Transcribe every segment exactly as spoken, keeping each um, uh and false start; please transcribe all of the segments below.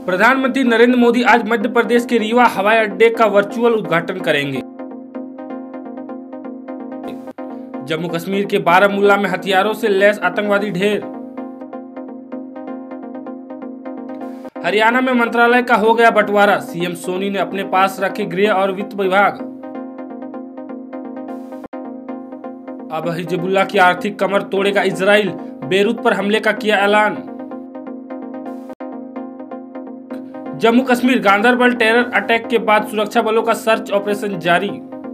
प्रधानमंत्री नरेंद्र मोदी आज मध्य प्रदेश के रीवा हवाई अड्डे का वर्चुअल उद्घाटन करेंगे। जम्मू कश्मीर के बारामूला में हथियारों से लैस आतंकवादी ढेर। हरियाणा में मंत्रालय का हो गया बंटवारा, सीएम सोनी ने अपने पास रखे गृह और वित्त विभाग। अब हिजबुल्लाह की आर्थिक कमर तोड़ेगा इजराइल, बेरूत पर हमले का किया ऐलान। जम्मू कश्मीर गांदरबल टेरर अटैक के बाद सुरक्षा बलों का सर्च ऑपरेशन जारी।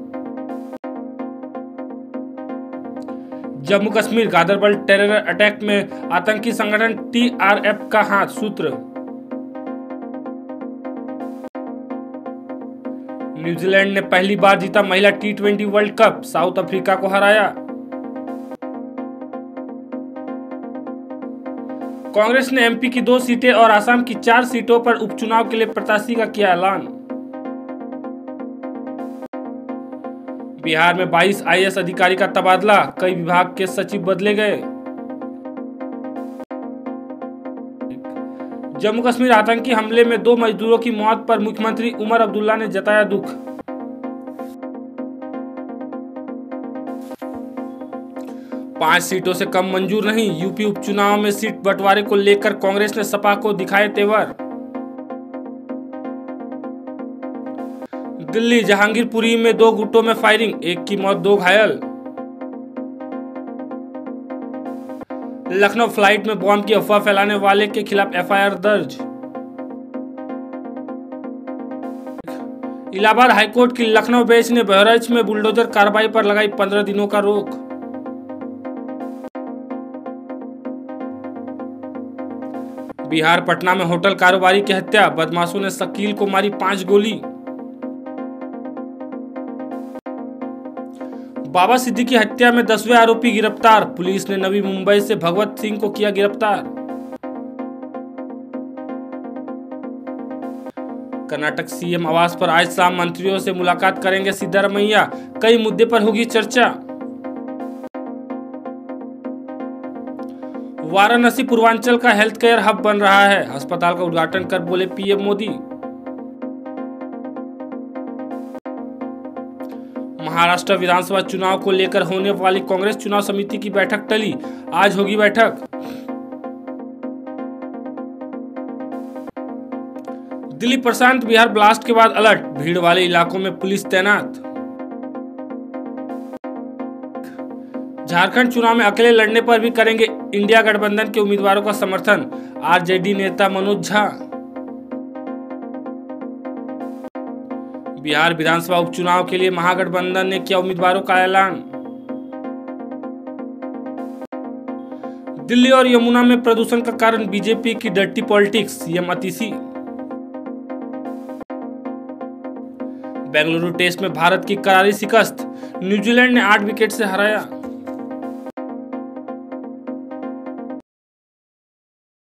जम्मू कश्मीर गांदरबल टेरर अटैक में आतंकी संगठन टीआरएफ का हाथ सूत्र। न्यूजीलैंड ने पहली बार जीता महिला T twenty World Cup, South Africa को हराया। कांग्रेस ने एमपी की दो सीटें और असम की चार सीटों पर उपचुनाव के लिए प्रत्याशी का किया ऐलान। बिहार में बाईस आईएएस अधिकारी का तबादला, कई विभाग के सचिव बदले गए। जम्मू कश्मीर आतंकी हमले में दो मजदूरों की मौत पर मुख्यमंत्री उमर अब्दुल्ला ने जताया दुख। पांच सीटों से कम मंजूर नहीं, यूपी उपचुनाव में सीट बंटवारे को लेकर कांग्रेस ने सपा को दिखाए तेवर। दिल्ली जहांगीरपुरी में दो गुटों में फायरिंग, एक की मौत दो घायल। लखनऊ फ्लाइट में बॉम्ब की अफवाह फैलाने वाले के खिलाफ एफआईआर दर्ज। इलाहाबाद हाईकोर्ट की लखनऊ बेंच ने बहराइच में बुलडोजर कार्रवाई पर लगाई पंद्रह दिनों का रोक। बिहार पटना में होटल कारोबारी की हत्या, बदमाशों ने शकील को मारी पांच गोली। बाबा सिद्दीकी की हत्या में दसवें आरोपी गिरफ्तार, पुलिस ने नवी मुंबई से भगवत सिंह को किया गिरफ्तार। कर्नाटक सीएम आवास पर आज शाम मंत्रियों से मुलाकात करेंगे सिद्धारमैया, कई मुद्दे पर होगी चर्चा। वाराणसी पूर्वांचल का हेल्थ केयर हब बन रहा है, अस्पताल का उद्घाटन कर बोले पीएम मोदी। महाराष्ट्र विधानसभा चुनाव को लेकर होने वाली कांग्रेस चुनाव समिति की बैठक टली, आज होगी बैठक। दिल्ली प्रशांत बिहार ब्लास्ट के बाद अलर्ट, भीड़ वाले इलाकों में पुलिस तैनात। झारखंड चुनाव में अकेले लड़ने पर भी करेंगे इंडिया गठबंधन के उम्मीदवारों का समर्थन, आरजेडी नेता मनोज झा। बिहार विधानसभा उपचुनाव के लिए महागठबंधन ने किया उम्मीदवारों का ऐलान। दिल्ली और यमुना में प्रदूषण का कारण बीजेपी की dirty politics, CM Atishi. Bengaluru test में भारत की करारी शिकस्त, न्यूजीलैंड ने आठ विकेट से हराया।